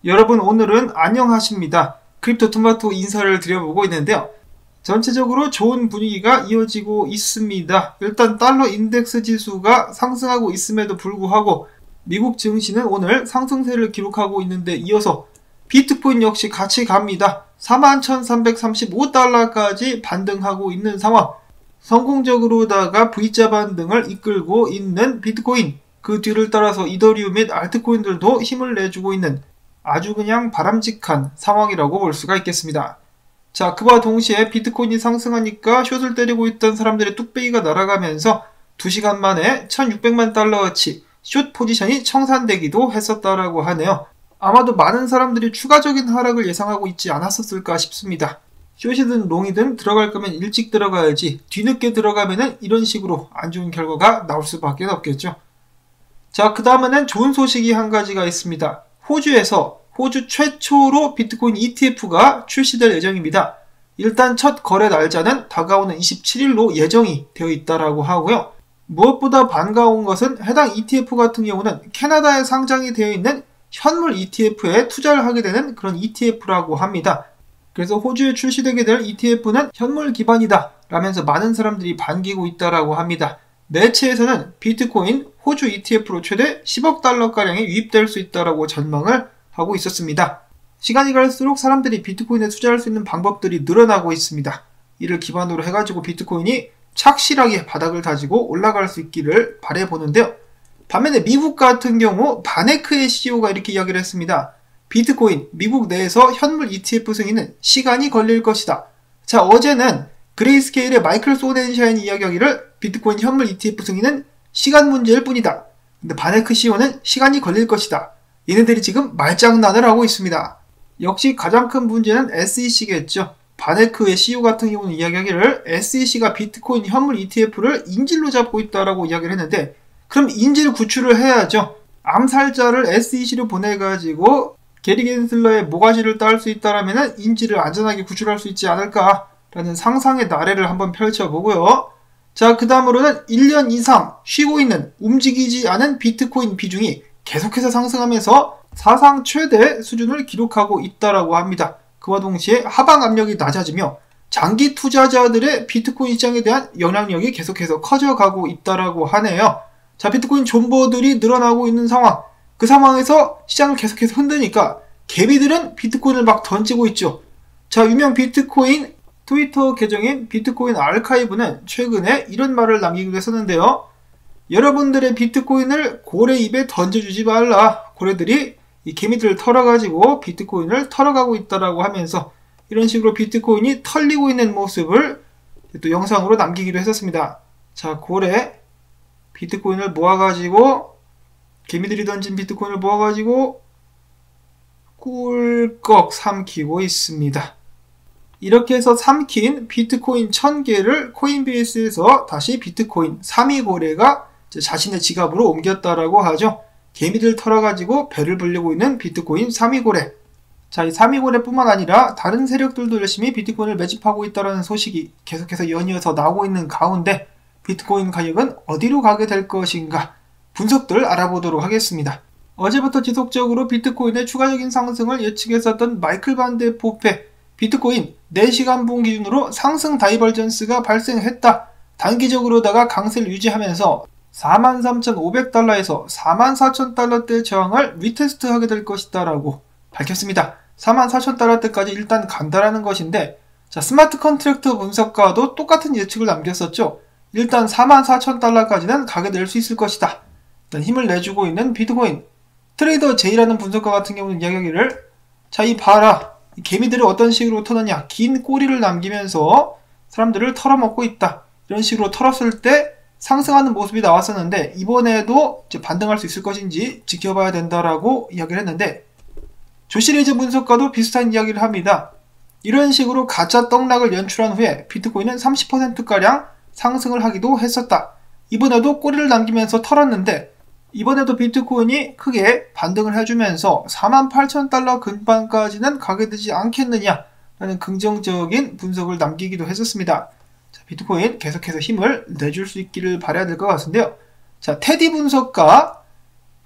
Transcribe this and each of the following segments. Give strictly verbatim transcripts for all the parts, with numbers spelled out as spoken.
여러분 오늘은 안녕하십니다. 크립토토마토 인사를 드려보고 있는데요. 전체적으로 좋은 분위기가 이어지고 있습니다. 일단 달러 인덱스 지수가 상승하고 있음에도 불구하고 미국 증시는 오늘 상승세를 기록하고 있는데 이어서 비트코인 역시 같이 갑니다. 사만 천삼백삼십오 달러까지 반등하고 있는 상황. 성공적으로다가 V자 반등을 이끌고 있는 비트코인, 그 뒤를 따라서 이더리움 및 알트코인들도 힘을 내주고 있는 아주 그냥 바람직한 상황이라고 볼 수가 있겠습니다. 자, 그와 동시에 비트코인이 상승하니까 숏을 때리고 있던 사람들의 뚝배기가 날아가면서 두 시간 만에 천육백만 달러어치 숏 포지션이 청산되기도 했었다라고 하네요. 아마도 많은 사람들이 추가적인 하락을 예상하고 있지 않았었을까 싶습니다. 숏이든 롱이든 들어갈 거면 일찍 들어가야지 뒤늦게 들어가면은 이런 식으로 안 좋은 결과가 나올 수밖에 없겠죠. 자, 그 다음에는 좋은 소식이 한 가지가 있습니다. 호주에서 호주 최초로 비트코인 이티에프가 출시될 예정입니다. 일단 첫 거래 날짜는 다가오는 이십칠일로 예정이 되어 있다라고 하고요. 무엇보다 반가운 것은 해당 이티에프 같은 경우는 캐나다에 상장이 되어 있는 현물 이티에프에 투자를 하게 되는 그런 이티에프라고 합니다. 그래서 호주에 출시되게 될 이티에프는 현물 기반이다 라면서 많은 사람들이 반기고 있다라고 합니다. 매체에서는 비트코인 호주 이티에프로 최대 십억 달러가량이 유입될 수 있다라고 전망을 하고 있었습니다. 시간이 갈수록 사람들이 비트코인에 투자할 수 있는 방법들이 늘어나고 있습니다. 이를 기반으로 해가지고 비트코인이 착실하게 바닥을 다지고 올라갈 수 있기를 바라보는데요. 반면에 미국 같은 경우 바네크의 씨이오가 이렇게 이야기를 했습니다. 비트코인, 미국 내에서 현물 이티에프 승인은 시간이 걸릴 것이다. 자, 어제는 그레이스케일의 마이클 소넨샤인이 이야기하기를 비트코인 현물 이티에프 승인은 시간 문제일 뿐이다. 근데 바네크 씨이오는 시간이 걸릴 것이다. 얘네들이 지금 말장난을 하고 있습니다. 역시 가장 큰 문제는 에스이씨겠죠. 바네크의 씨이오 같은 경우는 이야기하기를 에스이씨가 비트코인 현물 이티에프를 인질로 잡고 있다라고 이야기를 했는데, 그럼 인질 구출을 해야죠. 암살자를 에스이씨로 보내가지고 게리 겐슬러의 모가지를 딸 수 있다라면 인질을 안전하게 구출할 수 있지 않을까라는 상상의 나래를 한번 펼쳐보고요. 자, 그 다음으로는 일 년 이상 쉬고 있는 움직이지 않은 비트코인 비중이 계속해서 상승하면서 사상 최대 수준을 기록하고 있다라고 합니다. 그와 동시에 하방 압력이 낮아지며 장기 투자자들의 비트코인 시장에 대한 영향력이 계속해서 커져가고 있다라고 하네요. 자, 비트코인 존버들이 늘어나고 있는 상황. 그 상황에서 시장을 계속해서 흔드니까 개미들은 비트코인을 막 던지고 있죠. 자, 유명 비트코인 트위터 계정인 비트코인 아카이브는 최근에 이런 말을 남기기도 했었는데요. 여러분들의 비트코인을 고래 입에 던져주지 말라. 고래들이 이 개미들을 털어가지고 비트코인을 털어가고 있다라고 하면서 이런 식으로 비트코인이 털리고 있는 모습을 또 영상으로 남기기도 했었습니다. 자, 고래 비트코인을 모아가지고 개미들이 던진 비트코인을 모아가지고 꿀꺽 삼키고 있습니다. 이렇게 해서 삼킨 비트코인 천 개를 코인베이스에서 다시 비트코인 삼이 고래가 자신의 지갑으로 옮겼다라고 하죠. 개미들 털어가지고 배를 불리고 있는 비트코인 삼이 고래. 자, 이 삼이 고래 뿐만 아니라 다른 세력들도 열심히 비트코인을 매집하고 있다는 소식이 계속해서 연이어서 나오고 있는 가운데 비트코인 가격은 어디로 가게 될 것인가 분석들 알아보도록 하겠습니다. 어제부터 지속적으로 비트코인의 추가적인 상승을 예측했었던 마이클 반데 포페, 비트코인 네 시간 분 기준으로 상승 다이버전스가 발생했다. 단기적으로다가 강세를 유지하면서 사만 삼천오백 달러에서 사만 사천 달러대 저항을 리테스트하게 될 것이다 라고 밝혔습니다. 사만 사천 달러대까지 일단 간다라는 것인데, 자, 스마트 컨트랙트 분석가도 똑같은 예측을 남겼었죠. 일단 사만 사천 달러까지는 가게 될 수 있을 것이다. 일단 힘을 내주고 있는 비트코인. 트레이더 제이라는 분석가 같은 경우는 이야기하기를, 자, 이 봐라. 이 개미들을 어떤 식으로 터느냐. 긴 꼬리를 남기면서 사람들을 털어먹고 있다. 이런 식으로 털었을 때 상승하는 모습이 나왔었는데 이번에도 이제 반등할 수 있을 것인지 지켜봐야 된다라고 이야기를 했는데, 조시레이저 분석가도 비슷한 이야기를 합니다. 이런 식으로 가짜 떡락을 연출한 후에 비트코인은 삼십 퍼센트가량 상승을 하기도 했었다. 이번에도 꼬리를 남기면서 털었는데 이번에도 비트코인이 크게 반등을 해주면서 사만 팔천 달러 근방까지는 가게 되지 않겠느냐라는 긍정적인 분석을 남기기도 했었습니다. 자, 비트코인 계속해서 힘을 내줄 수 있기를 바라야 될 것 같은데요. 자, 테디 분석가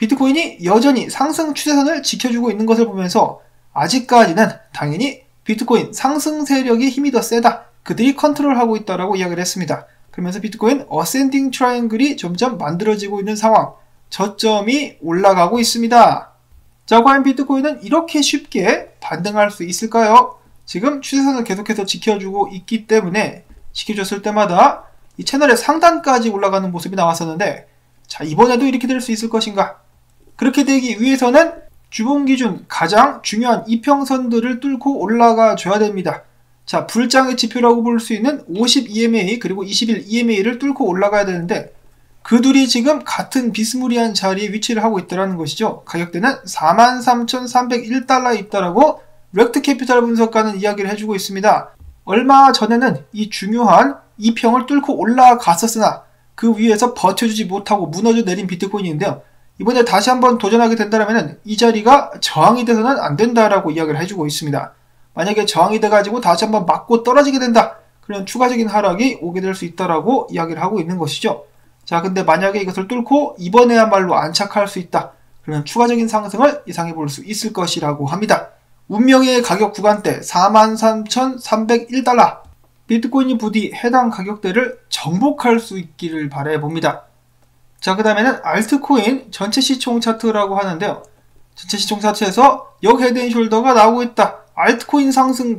비트코인이 여전히 상승 추세선을 지켜주고 있는 것을 보면서 아직까지는 당연히 비트코인 상승 세력의 힘이 더 세다. 그들이 컨트롤하고 있다라고 이야기를 했습니다. 그러면서 비트코인 어센딩 트라이앵글이 점점 만들어지고 있는 상황, 저점이 올라가고 있습니다. 자, 과연 비트코인은 이렇게 쉽게 반등할 수 있을까요? 지금 추세선을 계속해서 지켜주고 있기 때문에 지켜줬을 때마다 이 채널의 상단까지 올라가는 모습이 나왔었는데, 자, 이번에도 이렇게 될 수 있을 것인가? 그렇게 되기 위해서는 주봉 기준 가장 중요한 이평선들을 뚫고 올라가 줘야 됩니다. 자, 불장의 지표라고 볼 수 있는 오십 이엠에이 그리고 이십일 이엠에이를 뚫고 올라가야 되는데, 그 둘이 지금 같은 비스무리한 자리에 위치를 하고 있다는 것이죠. 가격대는 사만 삼천삼백일 달러에 있다라고 렉트 캐피탈 분석가는 이야기를 해주고 있습니다. 얼마 전에는 이 중요한 이평을 뚫고 올라갔었으나 그 위에서 버텨주지 못하고 무너져 내린 비트코인인데요. 이번에 다시 한번 도전하게 된다면 이 자리가 저항이 돼서는 안 된다라고 이야기를 해주고 있습니다. 만약에 저항이 돼가지고 다시 한번 맞고 떨어지게 된다. 그런 추가적인 하락이 오게 될 수 있다라고 이야기를 하고 있는 것이죠. 자, 근데 만약에 이것을 뚫고 이번에야말로 안착할 수 있다. 그러면 추가적인 상승을 예상해 볼 수 있을 것이라고 합니다. 운명의 가격 구간대 사만 삼천삼백일 달러. 비트코인이 부디 해당 가격대를 정복할 수 있기를 바라봅니다. 자, 그 다음에는 알트코인 전체 시총 차트라고 하는데요. 전체 시총 차트에서 역 헤드앤숄더가 나오고 있다. 알트코인 상승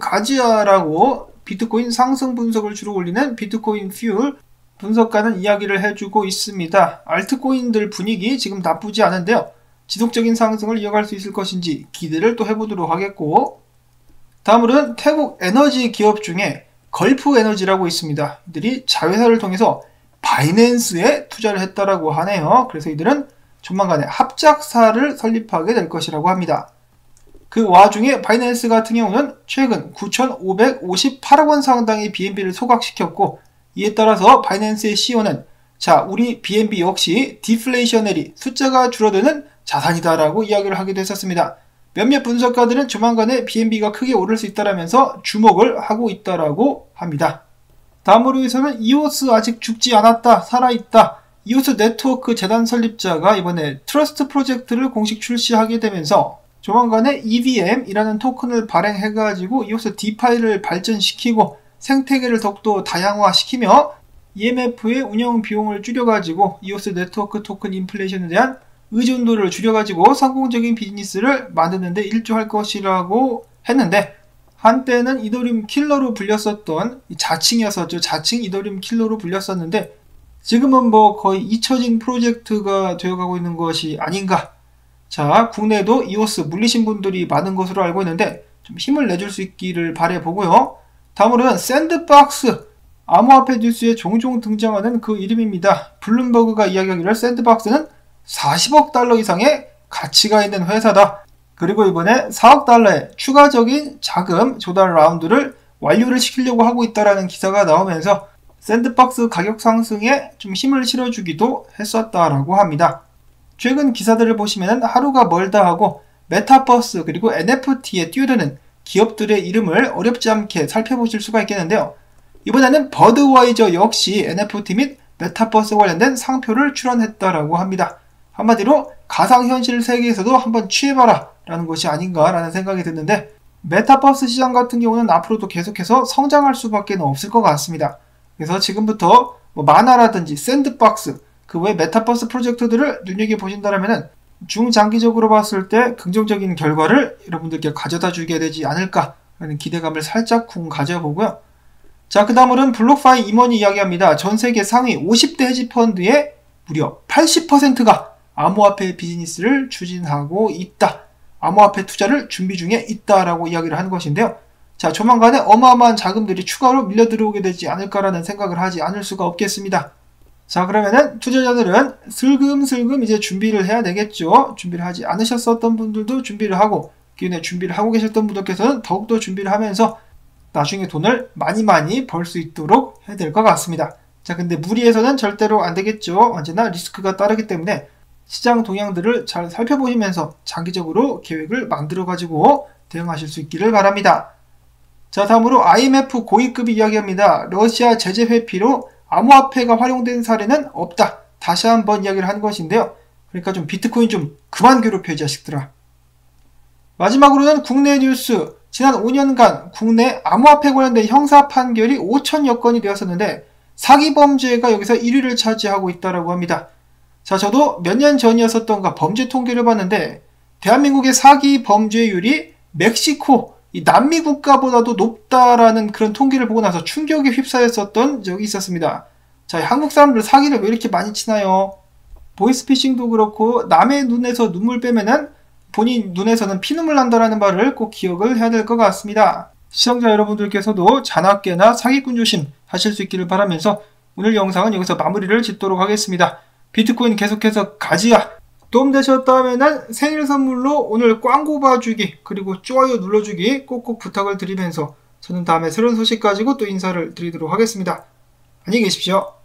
가지야라고 비트코인 상승 분석을 주로 올리는 비트코인 퓨얼 분석가는 이야기를 해주고 있습니다. 알트코인들 분위기 지금 나쁘지 않은데요. 지속적인 상승을 이어갈 수 있을 것인지 기대를 또 해보도록 하겠고, 다음으로는 태국 에너지 기업 중에 걸프 에너지라고 있습니다. 이들이 자회사를 통해서 바이낸스에 투자를 했다라고 하네요. 그래서 이들은 조만간에 합작사를 설립하게 될 것이라고 합니다. 그 와중에 바이낸스 같은 경우는 최근 구천오백오십팔억 원 상당의 비엔비를 소각시켰고, 이에 따라서 바이낸스의 씨이오는 자, 우리 비엔비 역시 디플레이셔너리, 숫자가 줄어드는 자산이다라고 이야기를 하기도 했었습니다. 몇몇 분석가들은 조만간에 비엔비가 크게 오를 수 있다라면서 주목을 하고 있다라고 합니다. 다음으로 해서는 이오스 아직 죽지 않았다, 살아있다. 이오스 네트워크 재단 설립자가 이번에 트러스트 프로젝트를 공식 출시하게 되면서 조만간에 이브이엠이라는 토큰을 발행해가지고 이오스 디파이를 발전시키고 생태계를 더욱더 다양화시키며 이엠에프의 운영 비용을 줄여가지고 이오스 네트워크 토큰 인플레이션에 대한 의존도를 줄여가지고 성공적인 비즈니스를 만드는 데 일조할 것이라고 했는데, 한때는 이더리움 킬러로 불렸었던 자칭이었었죠. 자칭 이더리움 킬러로 불렸었는데 지금은 뭐 거의 잊혀진 프로젝트가 되어가고 있는 것이 아닌가. 자, 국내에도 이오스 물리신 분들이 많은 것으로 알고 있는데 좀 힘을 내줄 수 있기를 바라보고요. 다음으로는 샌드박스, 암호화폐 뉴스에 종종 등장하는 그 이름입니다. 블룸버그가 이야기하기를 샌드박스는 사십억 달러 이상의 가치가 있는 회사다. 그리고 이번에 사억 달러의 추가적인 자금 조달 라운드를 완료를 시키려고 하고 있다라는 기사가 나오면서 샌드박스 가격 상승에 좀 힘을 실어주기도 했었다라고 합니다. 최근 기사들을 보시면 하루가 멀다 하고 메타버스 그리고 엔에프티에 뛰어드는 기업들의 이름을 어렵지 않게 살펴보실 수가 있겠는데요. 이번에는 버드와이저 역시 엔에프티 및 메타버스 관련된 상표를 출원했다라고 합니다. 한마디로 가상현실 세계에서도 한번 취해봐라 라는 것이 아닌가라는 생각이 드는데, 메타버스 시장 같은 경우는 앞으로도 계속해서 성장할 수밖에 없을 것 같습니다. 그래서 지금부터 뭐 마나라든지 샌드박스, 그 외 메타버스 프로젝트들을 눈여겨보신다면 중장기적으로 봤을 때 긍정적인 결과를 여러분들께 가져다 주게 되지 않을까 라는 기대감을 살짝 쿵 가져보고요. 자, 그 다음으로는 블록파이 임원이 이야기합니다. 전 세계 상위 오십 대 헤지펀드의 무려 팔십 퍼센트가 암호화폐 비즈니스를 추진하고 있다. 암호화폐 투자를 준비 중에 있다라고 이야기를 하는 것인데요. 자, 조만간에 어마어마한 자금들이 추가로 밀려 들어오게 되지 않을까라는 생각을 하지 않을 수가 없겠습니다. 자, 그러면은 투자자들은 슬금슬금 이제 준비를 해야 되겠죠. 준비를 하지 않으셨었던 분들도 준비를 하고, 기존에 준비를 하고 계셨던 분들께서는 더욱더 준비를 하면서 나중에 돈을 많이 많이 벌 수 있도록 해야 될 것 같습니다. 자, 근데 무리해서는 절대로 안 되겠죠. 언제나 리스크가 따르기 때문에 시장 동향들을 잘 살펴보시면서 장기적으로 계획을 만들어가지고 대응하실 수 있기를 바랍니다. 자, 다음으로 아이엠에프 고위급이 이야기합니다. 러시아 제재 회피로 암호화폐가 활용된 사례는 없다. 다시 한번 이야기를 한 것인데요. 그러니까 좀 비트코인 좀 그만 괴롭혀 이 자식들아. 마지막으로는 국내 뉴스. 지난 오 년간 국내 암호화폐 관련된 형사 판결이 오천여 건이 되었었는데 사기 범죄가 여기서 일 위를 차지하고 있다고 합니다. 자, 저도 몇 년 전이었었던가 범죄 통계를 봤는데 대한민국의 사기 범죄율이 멕시코, 이 남미 국가보다도 높다라는 그런 통계를 보고 나서 충격에 휩싸였었던 적이 있었습니다. 자, 한국 사람들 사기를 왜 이렇게 많이 치나요? 보이스피싱도 그렇고 남의 눈에서 눈물 빼면은 본인 눈에서는 피눈물 난다라는 말을 꼭 기억을 해야 될 것 같습니다. 시청자 여러분들께서도 자나깨나 사기꾼 조심 하실 수 있기를 바라면서 오늘 영상은 여기서 마무리를 짓도록 하겠습니다. 비트코인 계속해서 가지야. 도움되셨다면 생일 선물로 오늘 광고 봐주기 그리고 좋아요 눌러주기 꼭꼭 부탁을 드리면서 저는 다음에 새로운 소식 가지고 또 인사를 드리도록 하겠습니다. 안녕히 계십시오.